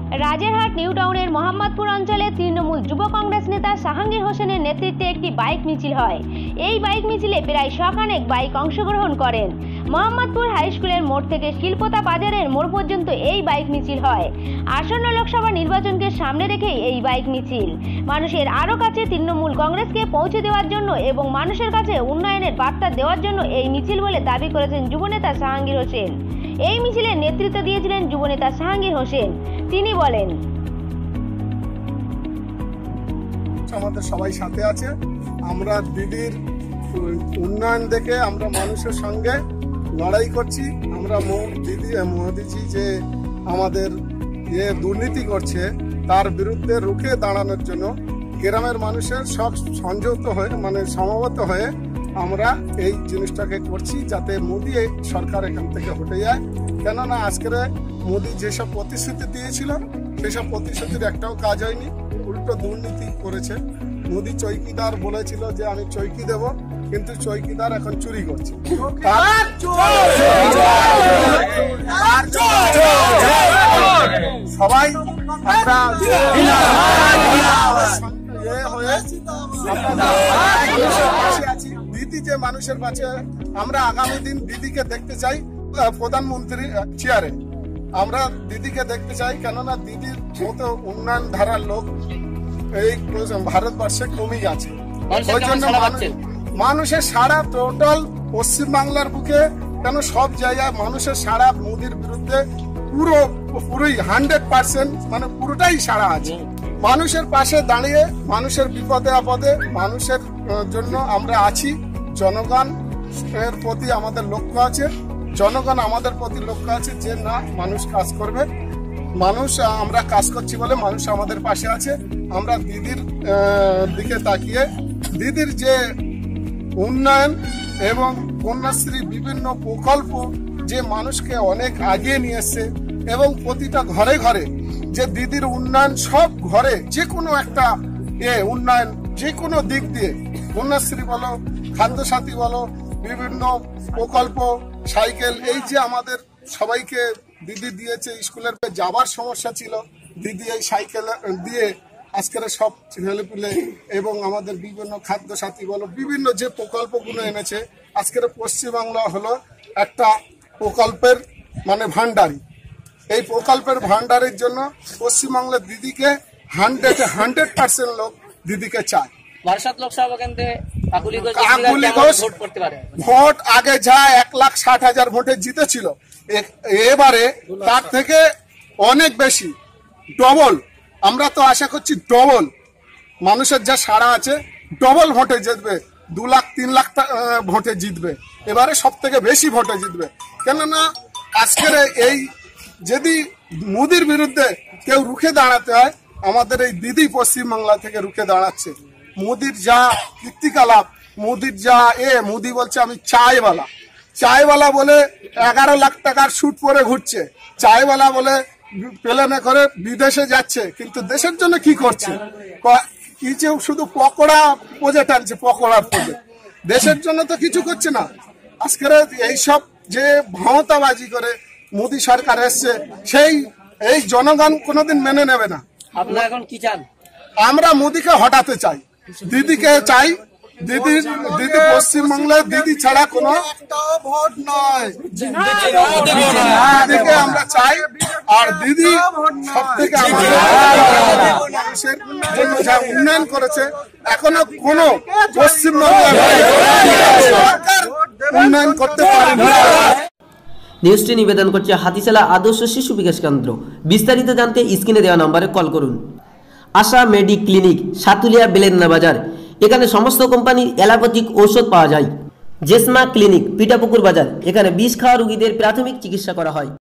রাজেরহাট new টাউনের মোহাম্মদপুর অঞ্চলে তৃণমূল যুব কংগ্রেস নেতা জাহাঙ্গীর হোসেনের নেতৃত্বে একটি বাইক মিছিল হয়। এই বাইক মিছিলে প্রায় শখানেক বাইক অংশগ্রহণ করেন। মোহাম্মদপুর হাই স্কুলের মোড় থেকে শিল্পতা বাজারের মোড় পর্যন্ত এই বাইক মিছিল হয়। আসন্ন লোকসভা নির্বাচনকে সামনে রেখে এই বাইক মিছিল মানুষের আরও কাছে তৃণমূল কংগ্রেসকে পৌঁছে দেওয়ার জন্য এবং মানুষের কাছে উন্নয়নের বার্তা দেওয়ার জন্য এই মিছিল বলে দাবি করেছেন যুবনেতা জাহাঙ্গীর হোসেন। এই মিছিলের নেতৃত্ব দিয়েছিলেন যুবনেতা জাহাঙ্গীর হোসেন। তিনি বলেন, আমাদের সবাই সাথে আছে। আমরা দিদির উন্নয়ন দেখে আমরা মানুষের সঙ্গে লড়াই করছি। আমরা মোদিজি যে আমাদের দুর্নীতি করছে তার বিরুদ্ধে রুখে দাঁড়ানোর জন্য গ্রামের মানুষের সব সংযুক্ত হয়ে সমবেত হয়ে আমরা এই জিনিসটাকে করছি, যাতে মোদি সরকার এখান থেকে হটে যায়। কেননা আজকের মোদি যেসব প্রতিশ্রুতি দিয়েছিল সেসব প্রতিশ্রুতির একটাও কাজ হয়নি, উল্টো দুর্নীতি করেছে। মোদি চৌকিদার বলেছিল যে আমি চৌকি দেব, কিন্তু চৌকিদার এখন চুরি করছে। সবাই আমরা দিদি যে মানুষের কাছে আমরা আগামী দিন দিদিকে দেখতে চাই প্রধানমন্ত্রী চেয়ারে। আমরা দিদিকে দেখতে চাই, কেননা দিদির মতো উন্নয়ন ধারার লোক এই ভারতবর্ষে কমে গেছে। ওই জন্য মানুষের সারা টোটাল পশ্চিমবাংলার বুকে কেন সব জায়গায় মানুষের সারা মোদির বিরুদ্ধে পুরোই 100% পুরোটাই সারা আছে। মানুষের পাশে দাঁড়িয়ে মানুষের বিপদে আপদে মানুষের জন্য আমরা আছি। জনগণের প্রতি আমাদের লক্ষ্য আছে, জনগণ আমাদের প্রতি লক্ষ্য আছে যে না, মানুষ কাজ করবে। আমরা কাজ করছি বলে মানুষ আমাদের পাশে আছে। আমরা দিদির দিকে তাকিয়ে দিদির যে উন্নয়ন এবং কন্যাশ্রী বিভিন্ন প্রকল্প যে মানুষকে অনেক আগিয়ে নিয়ে এসছে এবং প্রতিটা ঘরে ঘরে যে দিদির উন্নয়ন, সব ঘরে যে কোনো একটা উন্নয়ন যে কোনো দিক দিয়ে, কন্যাশ্রী বলো, খাদ্যসাথী বলো, বিভিন্ন প্রকল্প, সাইকেল, এই যে আমাদের সবাইকে দিদি দিয়েছে। স্কুলের যাবার সমস্যা ছিল, দিদি এই সাইকেল দিয়ে আজকের সব ছেলেপুলে এবং আমাদের বিভিন্ন খাদ্যসাথী বলো, বিভিন্ন যে প্রকল্পগুলো এনেছে। আজকের পশ্চিমবাংলা হলো একটা প্রকল্পের ভান্ডারি। এই প্রকল্পের ভান্ডারের জন্য পশ্চিমবাংলার দিদিকে 100% লোক দিদিকে চায়। ভোট আগে যা 1,60,000 ভোটে জিতেছিল, এবারে তার থেকে অনেক বেশি, ডবল। আমরা তো আশা করছি ডবল মানুষের যা সাড়া আছে, ডবল ভোটে জিতবে। 2 লাখ 3 লাখ ভোটে জিতবে, এবারে সব থেকে বেশি ভোটে জিতবে। কেননা আজকের এই যদি মোদির বিরুদ্ধে কেউ রুখে দাঁড়াতে হয়, আমাদের এই দিদি পশ্চিমবাংলা থেকে রুখে দাঁড়াচ্ছে। মোদির যা কীর্তিকলাপ, মোদির যা মোদি বলছে আমি চায়ওয়ালা বলে 11 লাখ টাকার স্যুট পরে ঘুরছে, চায়ওয়ালা বলে প্লেনে করে বিদেশে যাচ্ছে, কিন্তু দেশের জন্য কি করছে? কিছু শুধু পকোড়া পোজে টানছে, পকোড়ার পোজে। দেশের জন্য তো কিছু করছে না। আজকের এইসব যে ক্ষমতাবাজি করে মোদি সরকার এসছে, এই জনগণ কোনোদিন মেনে নেবে না। আপনারা এখন কি চান? আমরা মোদিকে হটাতে চাই, দিদিকে চাই। দিদি পশ্চিমবাংলায় দিদি ছাড়া কোনো ভোট নয়, দিদিকে আমরা চাই। আর দিদি সব থেকে মানুষের জন্য যা উন্নয়ন করেছে, এখনো কোনো পশ্চিমবাংলার সরকার উন্নয়ন করতে পারেনি। নিউজটি নিবেদন করছে হাতিশালা আদর্শ শিশু বিকাশ কেন্দ্র। বিস্তারিত জানতে স্ক্রিনে দেওয়া নম্বরে কল করুন। আশা মেডি ক্লিনিক, সাতুলিয়া বেলেন্না বাজার। এখানে সমস্ত কোম্পানির অ্যালোপ্যাথিক ঔষধ পাওয়া যায়। জেসমা ক্লিনিক, পিঠাপুকুর বাজার। এখানে বিষ খাওয়া রোগীদের প্রাথমিক চিকিৎসা করা হয়।